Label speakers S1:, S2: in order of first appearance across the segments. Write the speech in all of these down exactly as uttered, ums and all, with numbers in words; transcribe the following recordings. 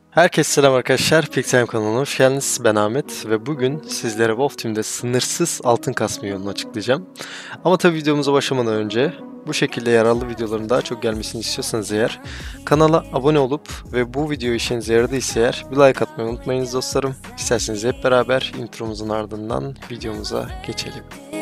S1: Herkese selam arkadaşlar. Pixelm kanalına hoş geldiniz. Ben Ahmet ve bugün sizlere Wolf Team'de sınırsız altın kasma yolunu açıklayacağım. Ama tabi videomuza başlamadan önce bu şekilde yararlı videoların daha çok gelmesini istiyorsanız eğer kanala abone olup ve bu video işinize yaradıysa eğer bir like atmayı unutmayınız dostlarım. İsterseniz hep beraber intromuzun ardından videomuza geçelim.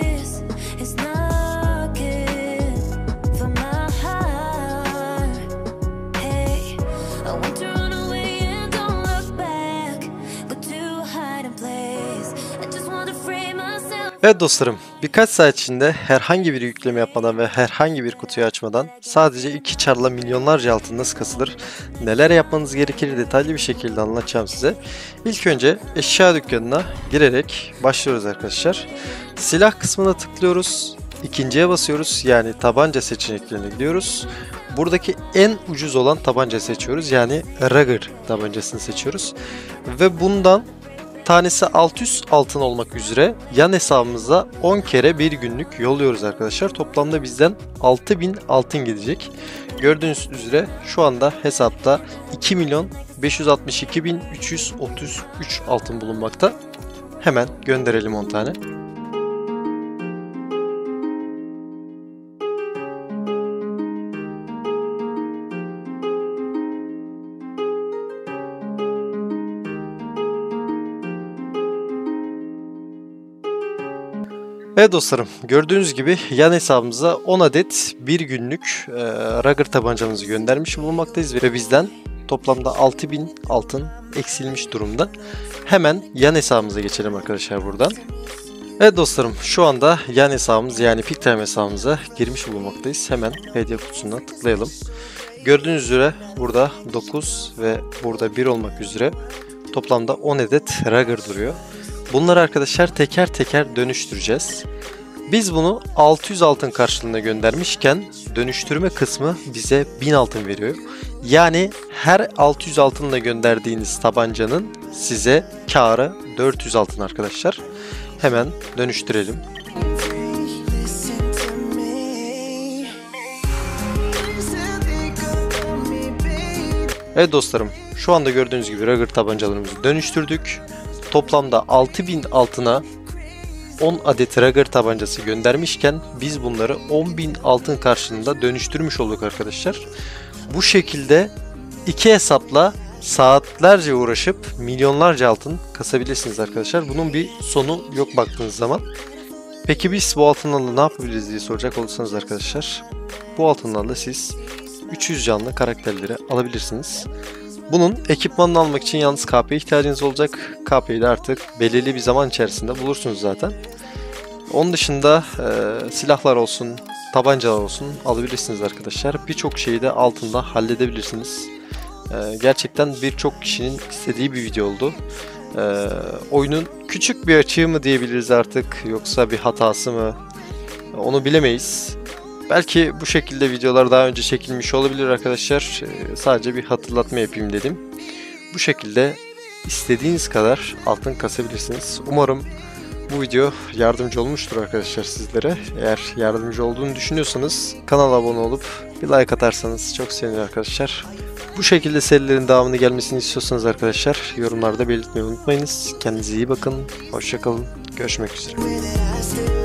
S1: Evet dostlarım, birkaç saat içinde herhangi bir yükleme yapmadan ve herhangi bir kutuyu açmadan sadece iki çarla milyonlarca altın nasıl kasılır, neler yapmanız gerekir detaylı bir şekilde anlatacağım size. İlk önce eşya dükkanına girerek başlıyoruz arkadaşlar. Silah kısmına tıklıyoruz, ikinciye basıyoruz, yani tabanca seçeneklerine gidiyoruz. Buradaki en ucuz olan tabanca seçiyoruz, yani Ruger tabancasını seçiyoruz ve bundan tanesi altı yüz altın olmak üzere yan hesabımıza on kere bir günlük yolluyoruz arkadaşlar. Toplamda bizden altı bin altın gidecek. Gördüğünüz üzere şu anda hesapta iki milyon beş yüz altmış iki bin üç yüz otuz üç altın bulunmakta. Hemen gönderelim on tane. Evet dostlarım, gördüğünüz gibi yan hesabımıza on adet bir günlük e, Ruger tabancamızı göndermiş bulunmaktayız ve bizden toplamda altı bin altın eksilmiş durumda. Hemen yan hesabımıza geçelim arkadaşlar buradan. Evet dostlarım, şu anda yan hesabımız yani Pictime hesabımıza girmiş bulunmaktayız. Hemen hediye kutusuna tıklayalım. Gördüğünüz üzere burada dokuz ve burada bir olmak üzere toplamda on adet Ruger duruyor. Bunları arkadaşlar teker teker dönüştüreceğiz. Biz bunu altı yüz altın karşılığında göndermişken dönüştürme kısmı bize bin altın veriyor. Yani her altı yüz altınla gönderdiğiniz tabancanın size karı dört yüz altın arkadaşlar. Hemen dönüştürelim. Evet dostlarım, şu anda gördüğünüz gibi Ruger tabancalarımızı dönüştürdük. Toplamda altı bin altına on adet Ruger tabancası göndermişken biz bunları on bin altın karşılığında dönüştürmüş olduk arkadaşlar. Bu şekilde iki hesapla saatlerce uğraşıp milyonlarca altın kasabilirsiniz arkadaşlar. Bunun bir sonu yok baktığınız zaman. Peki biz bu altınlarla ne yapabiliriz diye soracak olursanız arkadaşlar, bu altınlarla siz üç yüz canlı karakterleri alabilirsiniz. Bunun ekipmanını almak için yalnız K P'ye ihtiyacınız olacak. K P'yi de artık belirli bir zaman içerisinde bulursunuz zaten. Onun dışında e, silahlar olsun, tabancalar olsun alabilirsiniz arkadaşlar. Birçok şeyi de altında halledebilirsiniz. E, gerçekten birçok kişinin istediği bir video oldu. E, oyunun küçük bir açığı mı diyebiliriz artık, yoksa bir hatası mı? Onu bilemeyiz. Belki bu şekilde videolar daha önce çekilmiş olabilir arkadaşlar. Ee, sadece bir hatırlatma yapayım dedim. Bu şekilde istediğiniz kadar altın kasabilirsiniz. Umarım bu video yardımcı olmuştur arkadaşlar sizlere. Eğer yardımcı olduğunu düşünüyorsanız kanala abone olup bir like atarsanız çok sevinirim arkadaşlar. Bu şekilde serilerin devamını gelmesini istiyorsanız arkadaşlar yorumlarda belirtmeyi unutmayınız. Kendinize iyi bakın. Hoşça kalın. Görüşmek üzere.